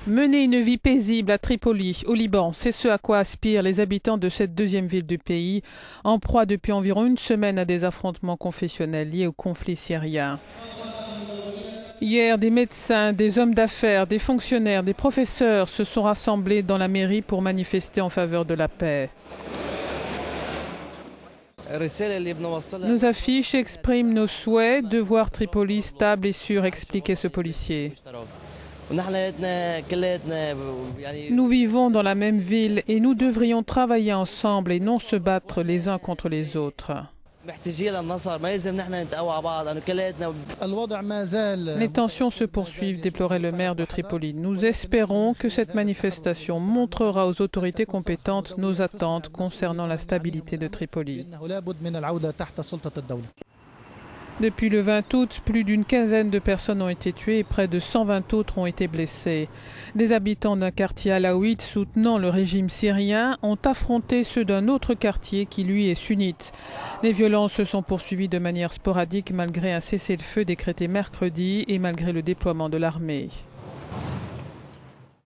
Mener une vie paisible à Tripoli, au Liban, c'est ce à quoi aspirent les habitants de cette deuxième ville du pays, en proie depuis environ une semaine à des affrontements confessionnels liés au conflit syrien. Hier, des médecins, des hommes d'affaires, des fonctionnaires, des professeurs se sont rassemblés dans la mairie pour manifester en faveur de la paix. Nos affiches expriment nos souhaits de voir Tripoli stable et sûre, expliquait ce policier. Nous vivons dans la même ville et nous devrions travailler ensemble et non se battre les uns contre les autres. Les tensions se poursuivent, déplorait le maire de Tripoli. Nous espérons que cette manifestation montrera aux autorités compétentes nos attentes concernant la stabilité de Tripoli. Depuis le 20 août, plus d'une quinzaine de personnes ont été tuées et près de 120 autres ont été blessées. Des habitants d'un quartier alaouite soutenant le régime syrien ont affronté ceux d'un autre quartier qui, lui, est sunnite. Les violences se sont poursuivies de manière sporadique malgré un cessez-le-feu décrété mercredi et malgré le déploiement de l'armée.